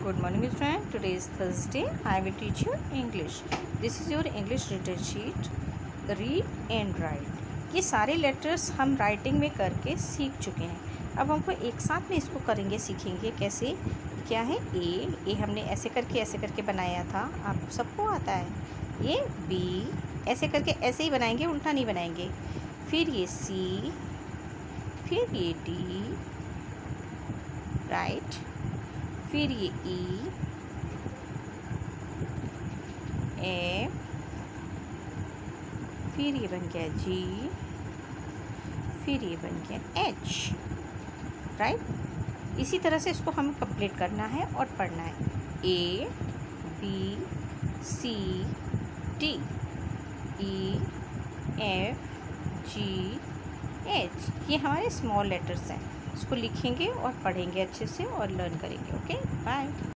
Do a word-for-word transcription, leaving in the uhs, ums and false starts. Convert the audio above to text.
Good morning student. Today is Thursday. I will teach you English. This is your English written sheet. Read and write. ये सारे letters हम writing में करके सीख चुके हैं. अब हमको एक साथ में इसको करेंगे, सीखेंगे कैसे. क्या है ए. ए हमने ऐसे करके ऐसे करके बनाया था, आप सबको आता है. ये बी ऐसे करके ऐसे ही बनाएंगे, उल्टा नहीं बनाएंगे. फिर ये सी, फिर ये डी, राइट. फिर ये ई, एफ, फिर ये बन गया जी, फिर ये बन गया एच, राइट. इसी तरह से इसको हमें कंप्लीट करना है और पढ़ना है. A B C D E F G H, ये हमारे स्मॉल लेटर्स हैं. इसको लिखेंगे और पढ़ेंगे अच्छे से और लर्न करेंगे. Okay, bye.